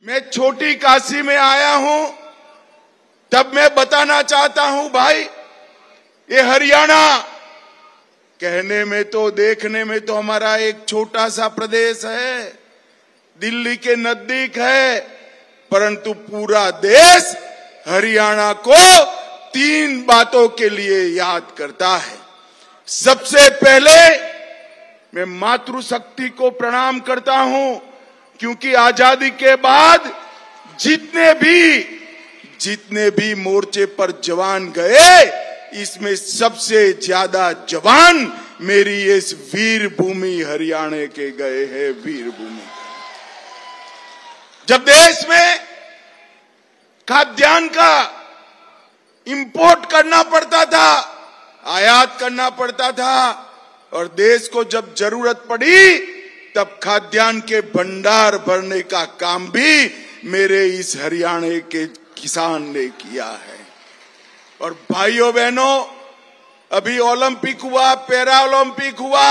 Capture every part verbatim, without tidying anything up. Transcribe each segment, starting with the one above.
मैं छोटी काशी में आया हूं, तब मैं बताना चाहता हूं भाई, ये हरियाणा कहने में तो देखने में तो हमारा एक छोटा सा प्रदेश है, दिल्ली के नजदीक है, परंतु पूरा देश हरियाणा को तीन बातों के लिए याद करता है। सबसे पहले मैं मातृशक्ति को प्रणाम करता हूं, क्योंकि आजादी के बाद जितने भी जितने भी मोर्चे पर जवान गए, इसमें सबसे ज्यादा जवान मेरी इस वीर भूमि हरियाणा के गए हैं। वीर भूमि जब देश में खाद्यान्न का इंपोर्ट करना पड़ता था, आयात करना पड़ता था, और देश को जब जरूरत पड़ी तब खाद्यान्न के भंडार भरने का काम भी मेरे इस हरियाणा के किसान ने किया है। और भाइयों बहनों, अभी ओलंपिक हुआ, पैरा ओलंपिक हुआ,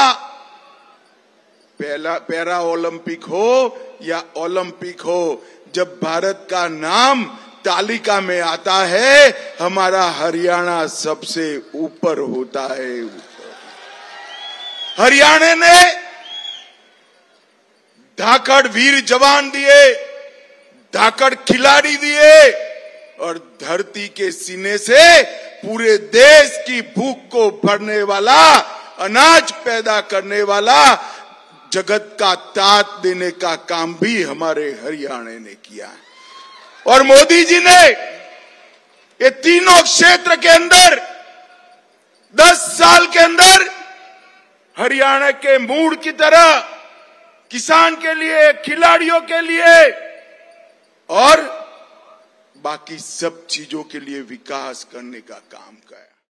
पहला पैरा ओलंपिक हो या ओलंपिक हो, जब भारत का नाम तालिका में आता है, हमारा हरियाणा सबसे ऊपर होता है। हरियाणा ने धाकड़ वीर जवान दिए, धाकड़ खिलाड़ी दिए, और धरती के सीने से पूरे देश की भूख को भरने वाला, अनाज पैदा करने वाला, जगत का तात देने का काम भी हमारे हरियाणा ने किया है। और मोदी जी ने ये तीनों क्षेत्र के अंदर दस साल के अंदर हरियाणा के मूड की तरह किसान के लिए, खिलाड़ियों के लिए और बाकी सब चीजों के लिए विकास करने का काम किया।